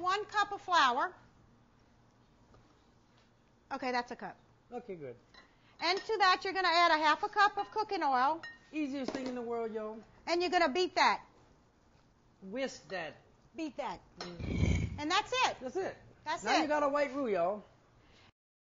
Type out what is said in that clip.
1 cup of flour. Okay, that's a cup. Okay, good. And to that, you're going to add a 1/2 cup of cooking oil. Easiest thing in the world, yo. And you're going to beat that. Whisk that. Beat that. And that's it. That's it. That's now it. you got a white roux, y'all.